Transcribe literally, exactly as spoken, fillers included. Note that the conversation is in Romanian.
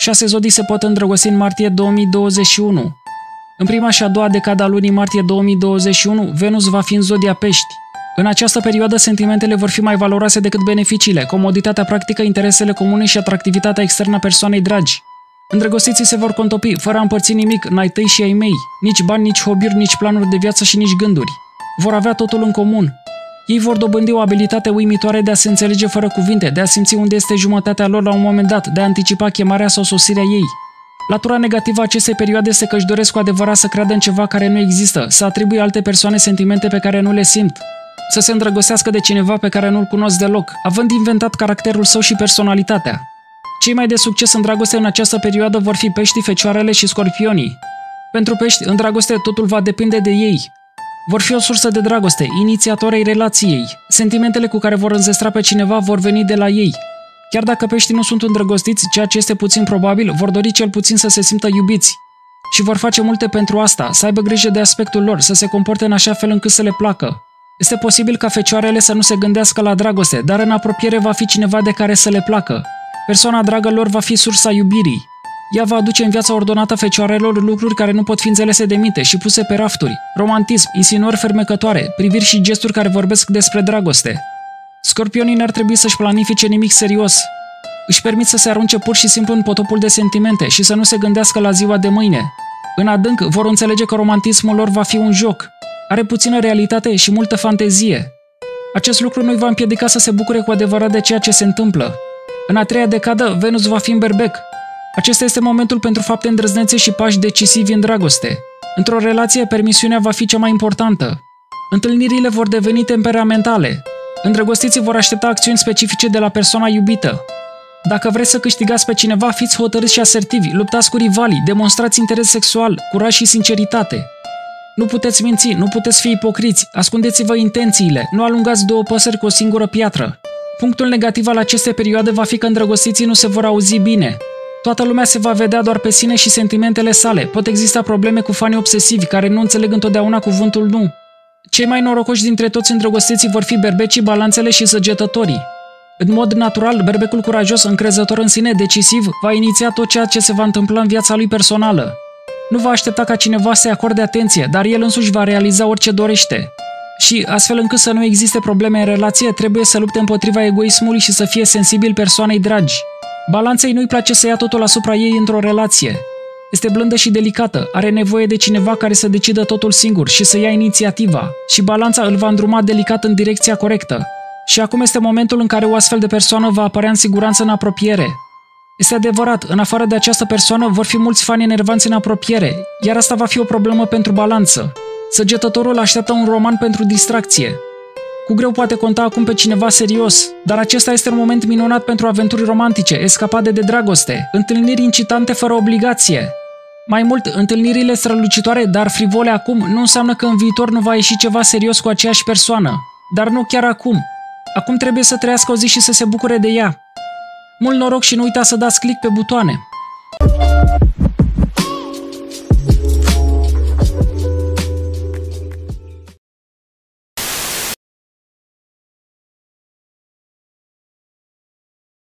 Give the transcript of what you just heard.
Șase zodii se pot îndrăgosti în martie două mii douăzeci și unu. În prima și a doua decada a lunii martie două mii douăzeci și unu, Venus va fi în zodia Pești. În această perioadă, sentimentele vor fi mai valoroase decât beneficiile, comoditatea practică, interesele comune și atractivitatea externă a persoanei dragi. Îndrăgostiții se vor contopi, fără a împărți nimic, n-ai tăi și ai mei, nici bani, nici hobby-uri, nici planuri de viață și nici gânduri. Vor avea totul în comun. Ei vor dobândi o abilitate uimitoare de a se înțelege fără cuvinte, de a simți unde este jumătatea lor la un moment dat, de a anticipa chemarea sau sosirea ei. Latura negativă a acestei perioade este că își doresc cu adevărat să creadă în ceva care nu există, să atribuie alte persoane sentimente pe care nu le simt, să se îndrăgostească de cineva pe care nu-l cunosc deloc, având inventat caracterul său și personalitatea. Cei mai de succes în dragoste în această perioadă vor fi Peștii, Fecioarele și Scorpionii. Pentru Pești, în dragoste totul va depinde de ei. Vor fi o sursă de dragoste, inițiatori ai relației. Sentimentele cu care vor înzestra pe cineva vor veni de la ei. Chiar dacă Peștii nu sunt îndrăgostiți, ceea ce este puțin probabil, vor dori cel puțin să se simtă iubiți. Și vor face multe pentru asta, să aibă grijă de aspectul lor, să se comporte în așa fel încât să le placă. Este posibil ca Fecioarele să nu se gândească la dragoste, dar în apropiere va fi cineva de care să le placă. Persoana dragă lor va fi sursa iubirii. Ea va aduce în viața ordonată Fecioarelor lucruri care nu pot fi înțelese de minte și puse pe rafturi, romantism, insinuări fermecătoare, priviri și gesturi care vorbesc despre dragoste. Scorpionii n-ar trebui să-și planifice nimic serios. Își permit să se arunce pur și simplu în potopul de sentimente și să nu se gândească la ziua de mâine. În adânc vor înțelege că romantismul lor va fi un joc. Are puțină realitate și multă fantezie. Acest lucru nu îi va împiedica să se bucure cu adevărat de ceea ce se întâmplă. În a treia decadă, Venus va fi în Berbec. Acesta este momentul pentru fapte îndrăznețe și pași decisivi în dragoste. Într-o relație, permisiunea va fi cea mai importantă. Întâlnirile vor deveni temperamentale. Îndrăgostiții vor aștepta acțiuni specifice de la persoana iubită. Dacă vreți să câștigați pe cineva, fiți hotărâți și asertivi, luptați cu rivalii, demonstrați interes sexual, curaj și sinceritate. Nu puteți minți, nu puteți fi ipocriți, ascundeți-vă intențiile, nu alungați două păsări cu o singură piatră. Punctul negativ al acestei perioade va fi că îndrăgostiții nu se vor auzi bine. Toată lumea se va vedea doar pe sine și sentimentele sale. Pot exista probleme cu fanii obsesivi care nu înțeleg întotdeauna cuvântul nu. Cei mai norocoși dintre toți îndrăgostiții vor fi berbecii, balanțele și săgetătorii. În mod natural, berbecul curajos, încrezător în sine, decisiv, va iniția tot ceea ce se va întâmpla în viața lui personală. Nu va aștepta ca cineva să-i acorde atenție, dar el însuși va realiza orice dorește. Și, astfel încât să nu existe probleme în relație, trebuie să lupte împotriva egoismului și să fie sensibil persoanei dragi. Balanței nu-i place să ia totul asupra ei într-o relație. Este blândă și delicată, are nevoie de cineva care să decidă totul singur și să ia inițiativa, și balanța îl va îndruma delicat în direcția corectă. Și acum este momentul în care o astfel de persoană va apărea în siguranță în apropiere. Este adevărat, în afară de această persoană vor fi mulți fani enervanți în apropiere, iar asta va fi o problemă pentru balanță. Săgetătorul așteaptă un roman pentru distracție. Cu greu poate conta acum pe cineva serios, dar acesta este un moment minunat pentru aventuri romantice, escapade de dragoste, întâlniri incitante fără obligație. Mai mult, întâlnirile strălucitoare, dar frivole acum, nu înseamnă că în viitor nu va ieși ceva serios cu aceeași persoană. Dar nu chiar acum. Acum trebuie să trăiască o zi și să se bucure de ea. Mult noroc și nu uita să dați click pe butoane!